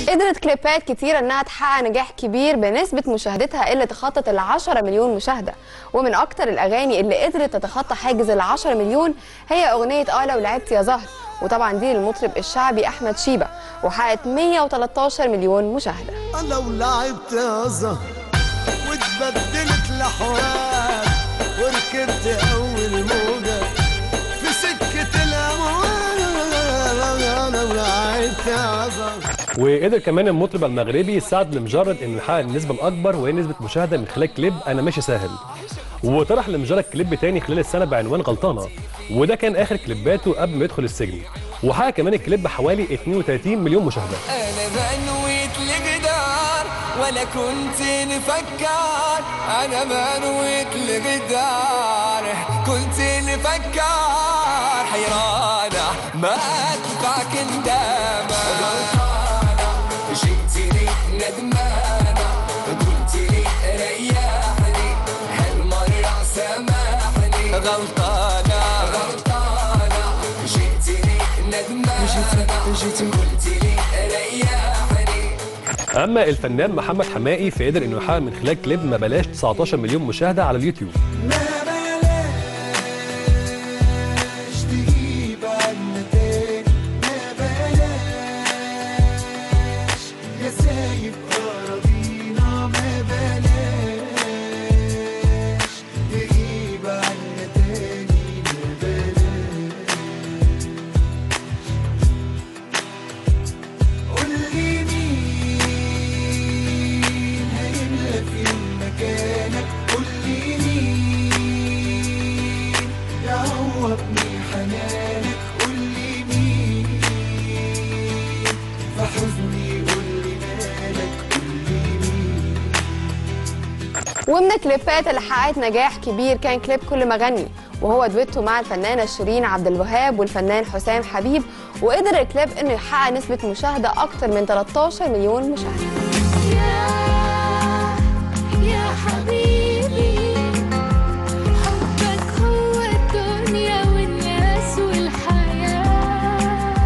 قدرت كليبات كتيرة انها تحقق نجاح كبير بنسبة مشاهدتها اللي تخطت ال10 مليون مشاهدة، ومن اكتر الاغاني اللي قدرت تتخطى حاجز ال10 مليون هي اغنية لو لعبت يا زهر، وطبعا دي للمطرب الشعبي احمد شيبة، وحققت 113 مليون مشاهدة. لو لعبت يا زهر واتبدلت لحوار وركبت اول موجة في سكة الاموال، لو لعبت يا زهر. وقدر كمان المطرب المغربي سعد المجرد انه يحقق النسبه الاكبر وهي نسبه مشاهده من خلال كليب انا ماشي ساهل، وطرح المجرد كليب تاني خلال السنه بعنوان غلطانه، وده كان اخر كليباته قبل ما يدخل السجن، وحقق كمان الكليب حوالي 32 مليون مشاهده. انا بنويت لغدار ولا كنت نفكر، انا بنويت لغدار كنت نفكر، حيرانه ما ادفعك ندامه، جئتني ندمانة قلتلي ريحني هالمرة سامحني، غلطانة جئتني ندمانة قلتلي ريحني. اما الفنان محمد حماقي فقدر انه يحقق من خلال كليب ما بلاش 19 مليون مشاهده على اليوتيوب. ومن الكليبات اللي حققت نجاح كبير كان كليب كل ما غني، وهو دويتو مع الفنانه شيرين عبد الوهاب والفنان حسام حبيب، وقدر الكليب انه يحقق نسبه مشاهده اكتر من 13 مليون مشاهده. يا حبيبي حبك هو الدنيا والناس والحياه،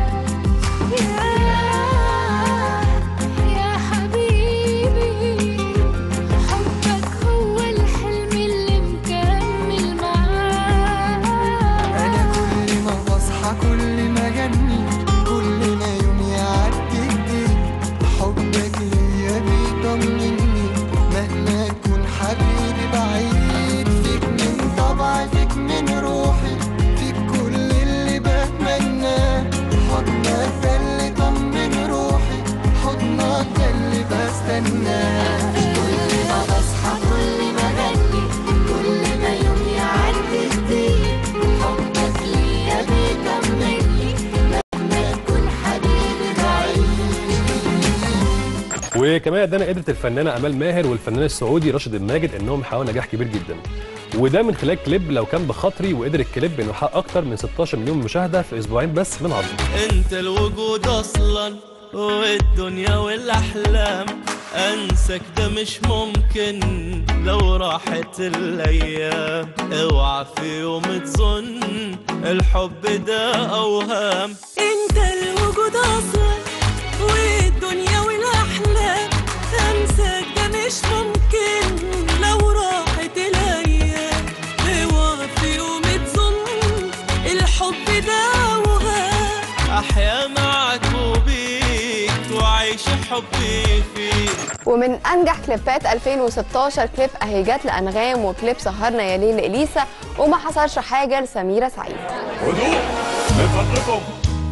يا حبيبي حبك هو الحلم اللي مكمل معاه. انا كل ما بصحى كل ما اغني كل ما يوم يعدي جديد، حبك ليا بيطمني مهما يكون حبيبي بعيد، فيك من طبعي فيك من روحي فيك كل اللي بتمناه، حضنك ده اللي طمن روحي حضنك ده اللي بستناه. كل ما بصحى كل ما اغني كل ما يوم يعدي جديد، حبك ليا بيطمني مهما يكون حبيبي بعيد. وكمان ادانا قدرت الفنانه امال ماهر والفنان السعودي راشد الماجد انهم حققوا نجاح كبير جدا، وده من خلال كليب لو كان بخاطري، وقدر الكليب انه يحقق اكتر من 16 مليون مشاهده في اسبوعين بس من عرضه. انت الوجود اصلا والدنيا والاحلام، انساك ده مش ممكن لو راحت الايام، اوعى في يوم تظن الحب ده اوهام. انت الوجود اصلا والدنيا والاحلام، انساك ده مش ممكن لو راحت الايام، اوعى في يوم تظن الحب ده اوهام، احيا معاك وبيك وعيش حبي فيك. ومن انجح كليبات 2016 كليب اهي جت لانغام، وكليب سهرنا يا ليل اليسا، وما حصلش حاجه لسميره سعيد. هدوء من فضلكم.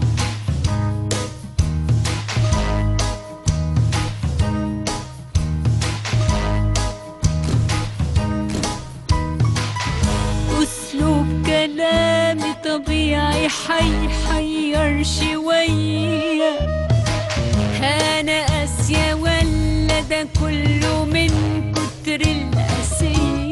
أسلوب كلامي طبيعي حيحير شوية، أنا قاسية ولا ده كله من كتر القاسية؟